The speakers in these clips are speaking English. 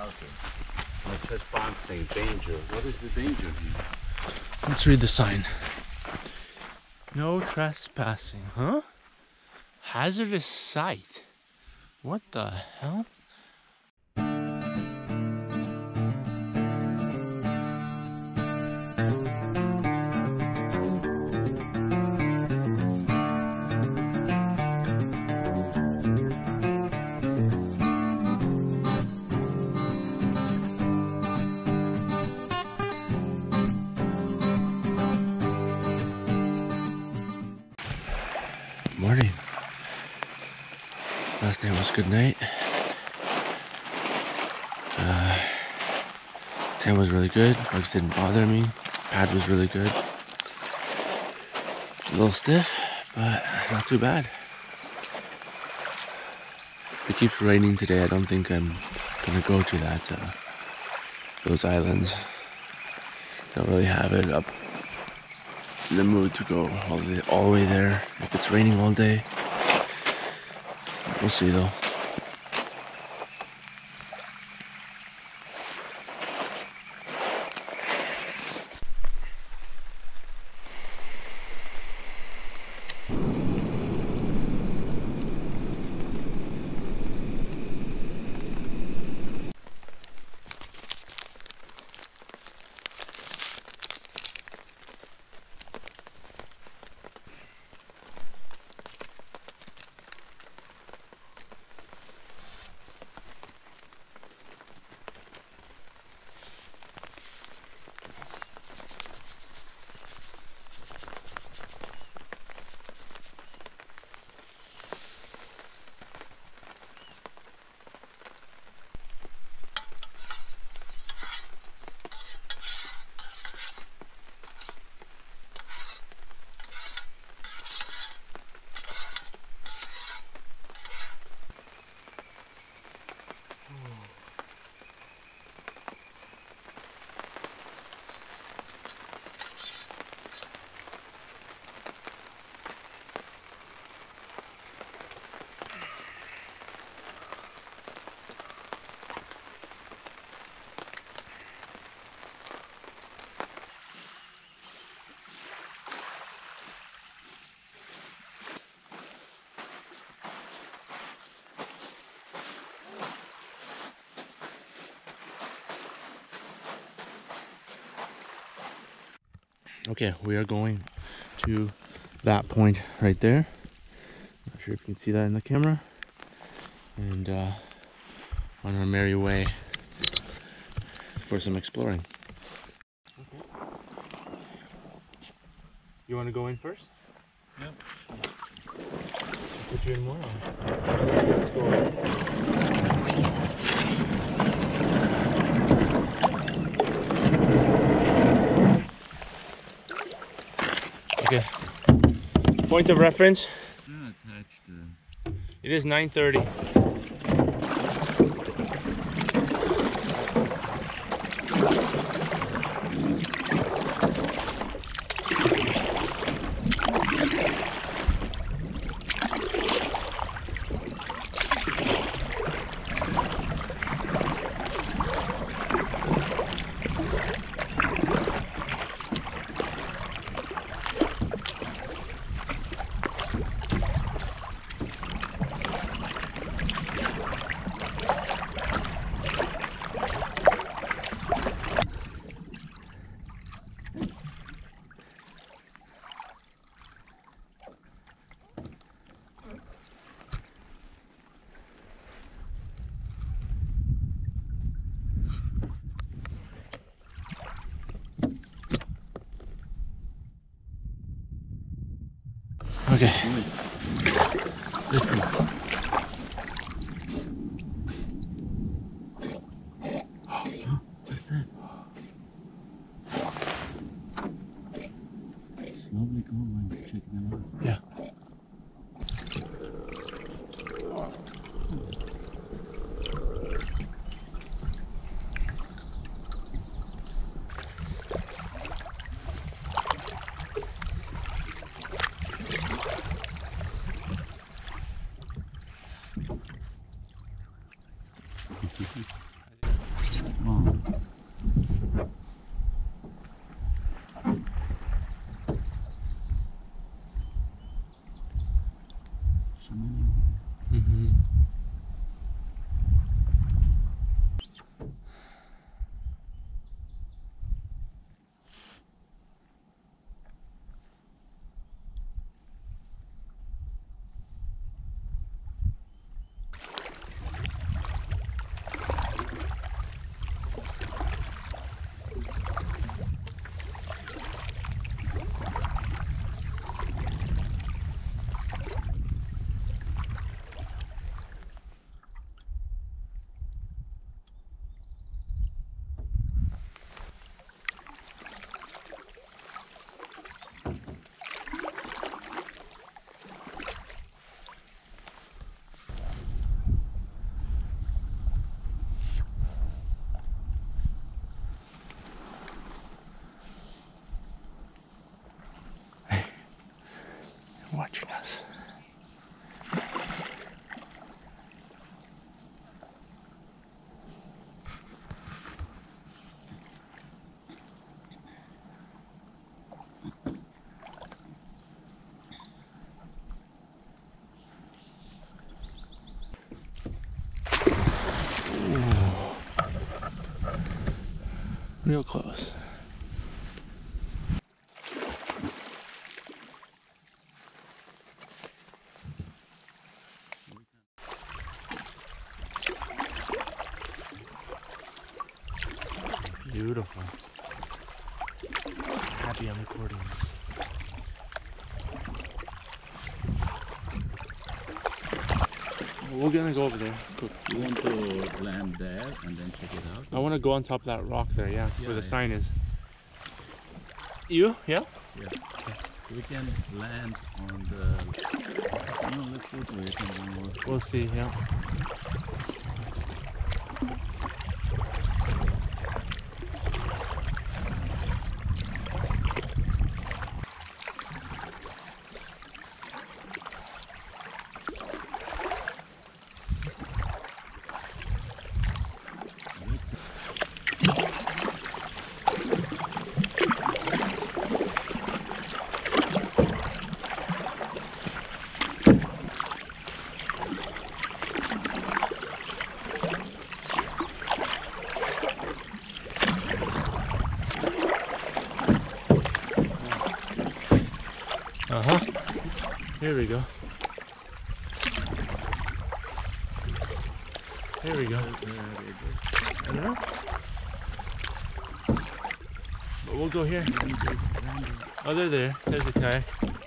Okay. My chest bond saying danger. What is the danger here? Let's read the sign. No trespassing, huh? Hazardous site. What the hell? Morning. Last night was a good night. 10 was really good. Bugs didn't bother me. Pad was really good. A little stiff, but not too bad. If it keeps raining today, I don't think I'm gonna go to those islands. Don't really have it up in the mood to go all the way there if it's raining all day. We'll see though. Okay, we are going to that point right there. Not sure if you can see that in the camera. And on our merry way for some exploring. Okay. You want to go in first? Yep. Put you in more. Let's go. Okay. Point of reference. It is 9:30. Okay. This one. What's that? Smells like gold when you're checking them out. Yeah. Wow. So many. Mm-hmm. Watching us. Real close. Beautiful. Happy I'm recording this. We're gonna go over there. You want to land there and then check it out? I want to go on top of that rock there, yeah, where the Yeah. sign is. You? Yeah? Yeah. Okay. We can land on the. No, let's go to it and then we'll. We'll see, yeah. Uh-huh. Here we go. Here we go. Yeah. But we'll go here. Oh, they're there. There's the kayak.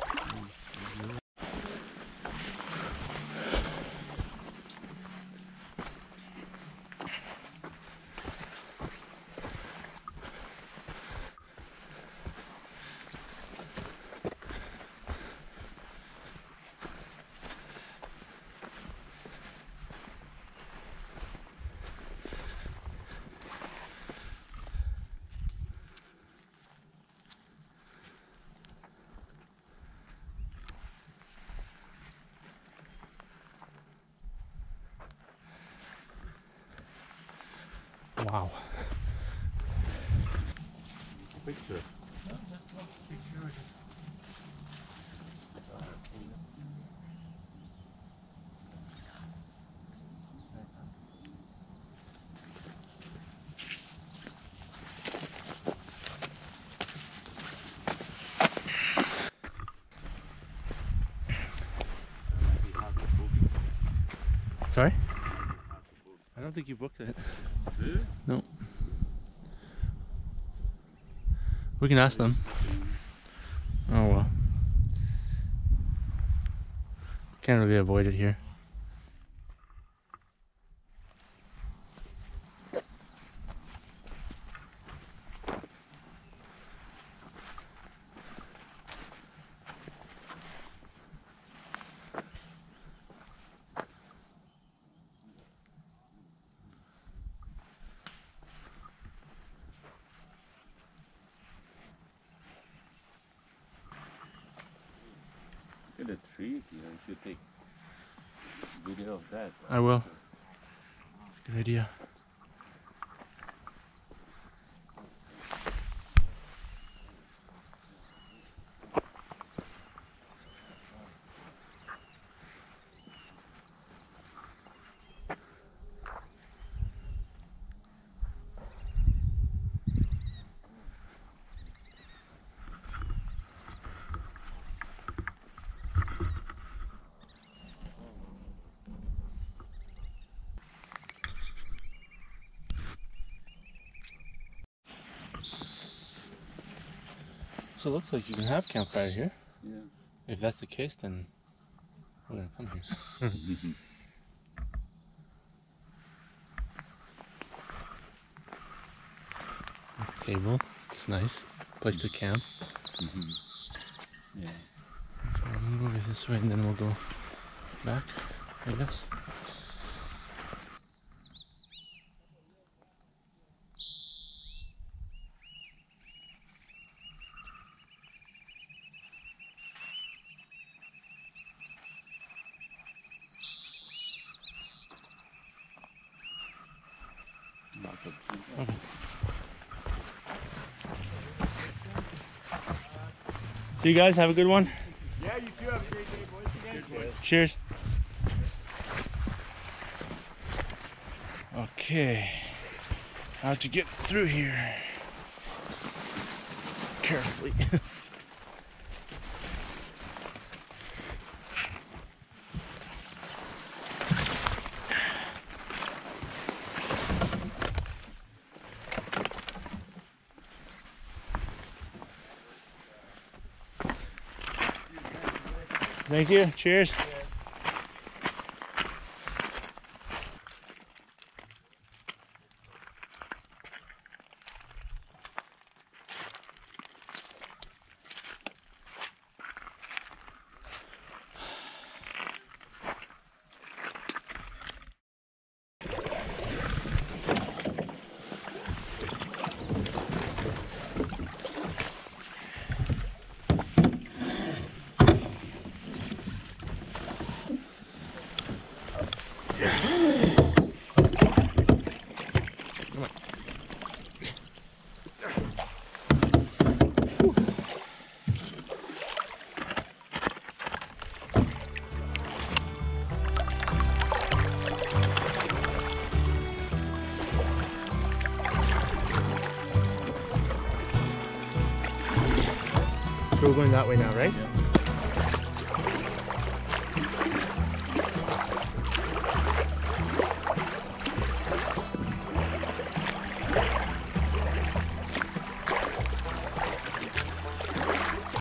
Wow. Picture. Sorry? I don't think you booked it. Really? No. We can ask them. Oh well. Can't really avoid it here. Look at the tree here. You should take video of that. I will. Good idea. So it looks like you can have campfire here. Yeah. If that's the case, then we're gonna come here. Table. It's nice. Place to camp. Yeah. So I'm gonna move this way and then we'll go back, I guess. Okay. So you guys have a good one. Yeah, you too. Have a great day, boys. Cheers. Okay. How to get through here carefully. Thank you. Cheers. So we're going that way now, right?